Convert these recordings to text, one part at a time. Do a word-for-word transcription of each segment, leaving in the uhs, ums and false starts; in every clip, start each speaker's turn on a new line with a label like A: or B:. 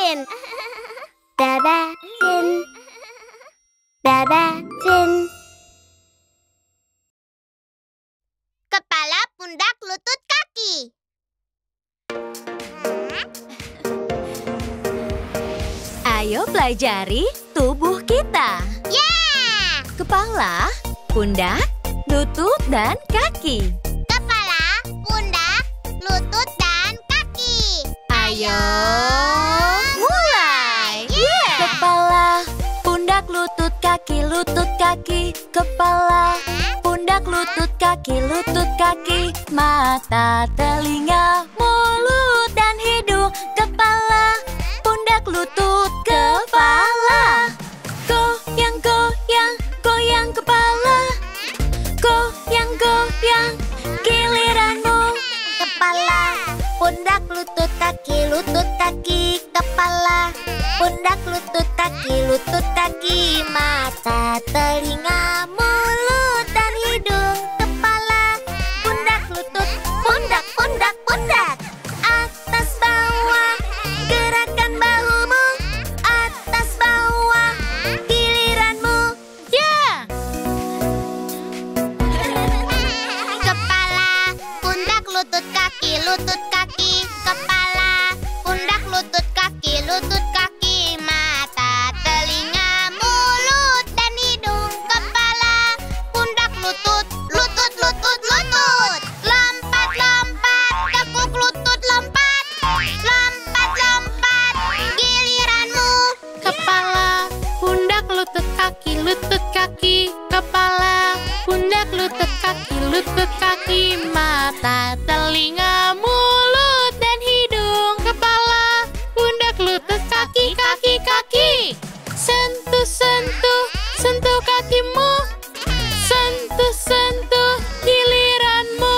A: Jin. Dada Jin. Dada Jin. Kepala, pundak, lutut, kaki.
B: Ayo pelajari tubuh kita.
A: Yeah!
B: Kepala, pundak, lutut, dan kaki.
A: Kepala, pundak, lutut, dan kaki.
B: Ayo mulai. Yeah! Kepala, pundak, lutut, kaki, lutut, kaki. Kepala, pundak, lutut, kaki, lutut, kaki. Mata, telinga, mulut, dan hidung. Kepala, pundak, lutut, kepala. Goyang, goyang, goyang kepala. Goyang, goyang, giliranmu.
A: Kepala, pundak, lutut, kaki, lutut, kaki. Kepala, pundak, lutut, kaki, lutut, kaki. Mata, telinga, mulut, dan hidung. Kepala, pundak, lutut, pundak, pundak, pundak. Atas bawah, gerakan bahumu. Atas bawah, giliranmu.
B: Ya!
A: Kepala, pundak, lutut, kaki, lutut, kaki. Kepala, pundak, lutut, kaki, lutut, kaki. Mata, telinga, mulut, dan hidung. Kepala, pundak, lutut, lutut, lutut, lutut. Lompat, lompat, tekuk lutut, lompat. Lompat, lompat, giliranmu.
C: Kepala, pundak, lutut, kaki, lutut, kaki. Kepala, pundak, lutut, kaki, lutut, kaki. Mata, telinga, mulut, dan hidung. Kepala, pundak, lutut, kaki, kaki, kaki. Sentuh, sentuh, sentuh kakimu. Sentuh, sentuh, giliranmu.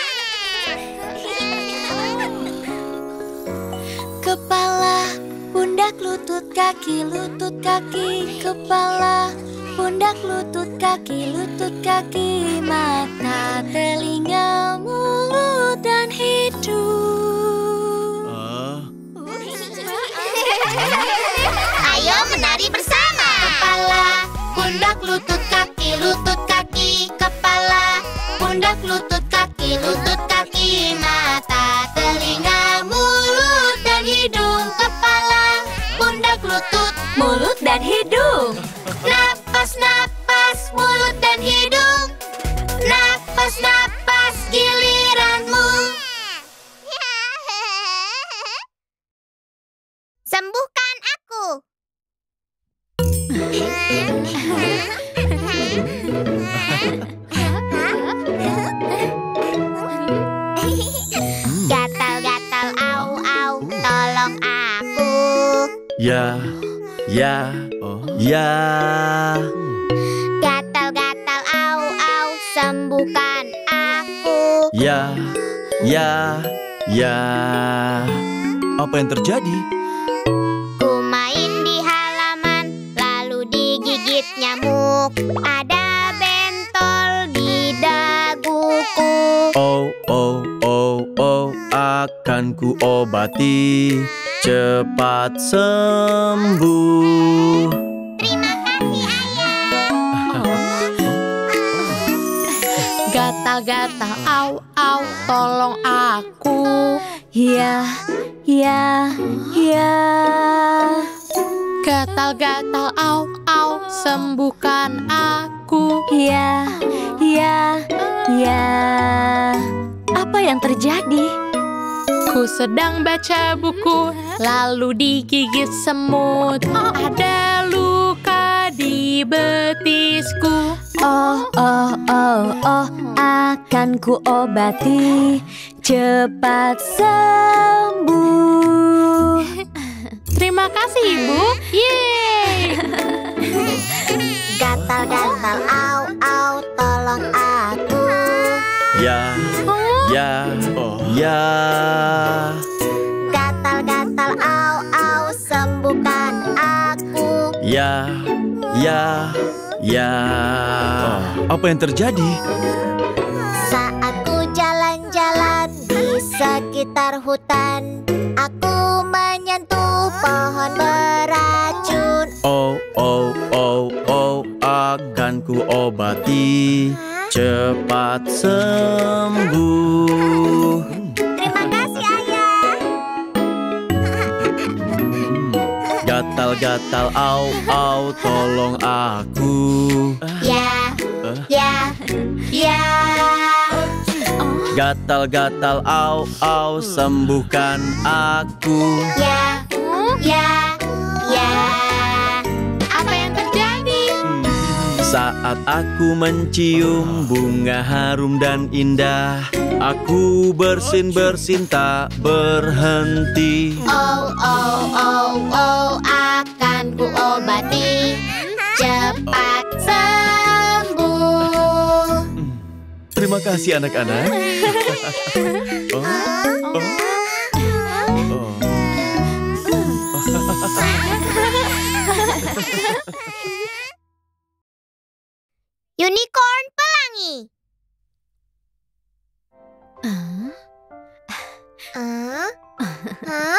B: Kepala, pundak, lutut, kaki, lutut, kaki. Kepala, pundak, lutut, kaki, lutut, kaki. Mata, telinga, mulut, dan hidung.
A: Ayo menari bersama. Kepala, pundak, lutut, kaki, lutut, kaki. Kepala, pundak, lutut, kaki, lutut, kaki. Mata, telinga, mulut, dan hidung. Kepala, pundak, lutut,
B: Mulut dan hidung.
A: napas, napas, mulut, dan hidung. Napas, napas, giliranmu. Sembuhkan aku. Gatal-gatal, au, au, tolong aku.
D: Ya, ya, ya.
A: Gatal-gatal, au, au, sembuhkan aku.
D: Ya, ya, ya. Apa yang terjadi?
A: Ku main di halaman, lalu digigit nyamuk. Ada bentol di daguku.
D: Oh, oh, oh, oh, akan ku obati. Cepat sembuh.
A: Terima kasih, ayah.
C: Gatal-gatal, au, au, tolong aku.
B: Ya, ya, ya.
C: Gatal-gatal, au, au, sembuhkan aku.
B: Ya, ya, ya. Apa yang terjadi?
C: Ku sedang baca buku, lalu digigit semut. Ada luka di betisku.
B: Oh, oh, oh, oh, akan ku obati. Cepat sembuh.
C: Terima kasih, Ibu. Yeay!
A: Gatal-gatal, au, au, tolong aku.
D: Ya, ya, ya.
A: Gatal-gatal, au, au, sembuhkan aku.
D: Ya, ya, ya. Apa yang terjadi?
A: Saat ku jalan-jalan di sekitar hutan, aku menyentuh pohon
D: obati, cepat sembuh.
A: Terima kasih, Ayah.
D: Gatal-gatal, au, au, tolong aku.
A: Ya, ya, ya.
D: Gatal-gatal, au, au, sembuhkan aku.
A: Ya, ya, ya.
C: Apa yang terjadi?
D: Saat aku mencium bunga harum dan indah, aku bersin-bersin tak berhenti.
A: Oh, oh, oh, oh, akan ku obati. Cepat sembuh.
D: Terima kasih anak-anak. Oh, oh, oh.
A: Unicorn pelangi.
B: Ah,
A: Ah, hah?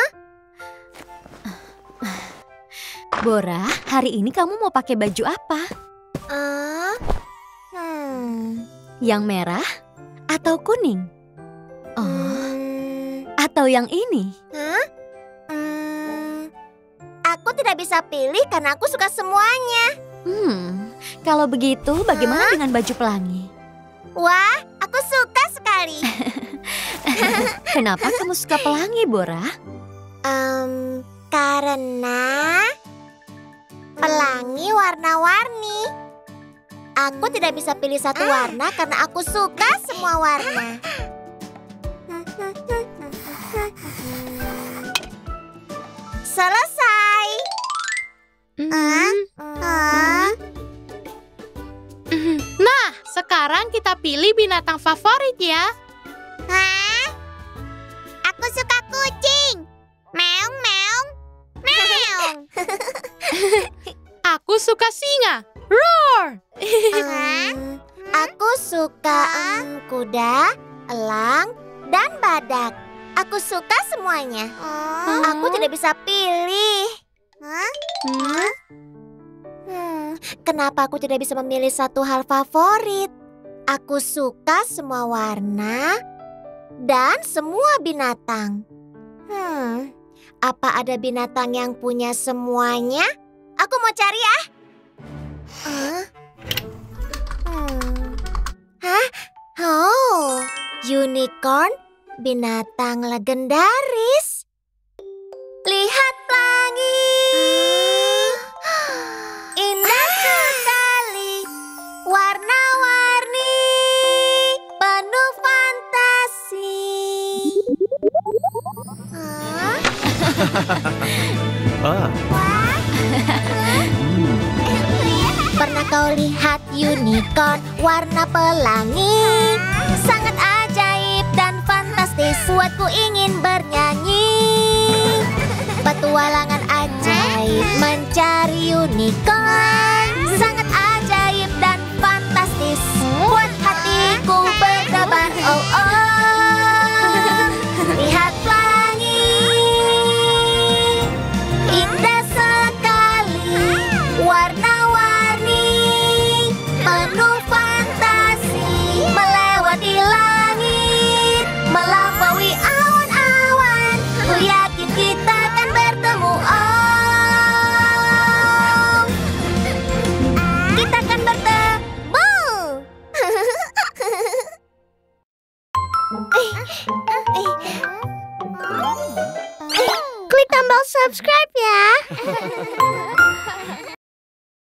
B: Bora, hari ini kamu mau pakai baju apa?
A: Ah, hmm.
B: Yang merah atau kuning? Oh,
A: Hmm.
B: atau yang ini?
A: Hah? Hmm. Aku tidak bisa pilih karena aku suka semuanya.
B: Hmm, kalau begitu bagaimana dengan baju pelangi?
A: Wah, aku suka sekali.
B: Kenapa kamu suka pelangi, Bora?
A: Em, karena pelangi warna-warni. Aku tidak bisa pilih satu warna karena aku suka semua warna. Selesai. Ah, ah.
C: Nah, sekarang kita pilih binatang favorit ya.
A: Hah? Aku suka kucing. Meong, meong, meong.
C: Aku suka singa. Roar!
A: Em, aku suka em, kuda, elang, dan badak. Aku suka semuanya. Aku tidak bisa pilih.
C: Hmm?
A: Hmm, kenapa aku tidak bisa memilih satu hal favorit? Aku suka semua warna dan semua binatang. Hmm, apa ada binatang yang punya semuanya? Aku mau cari ya. Hah? Hmm. Hah? Oh, unicorn, binatang legendaris. Lihat pelangi. Indah sekali, warna-warni, penuh fantasi. Hah?
D: Ah,
A: Pernah kau lihat unicorn warna pelangi? Sangat ajaib dan fantastis, buatku ingin bernyanyi. Petualangan ajaib mencari unicorn, sangat ajaib dan fantastis, buat hatiku berdebar. Oh oh, lihat pelangi, indah sekali, warna-warni, penuh fantasi, melewati langit, melampaui awan-awan. Ku yakin kita akan bertemu. Oh, kita akan bertemu. Klik tombol subscribe ya.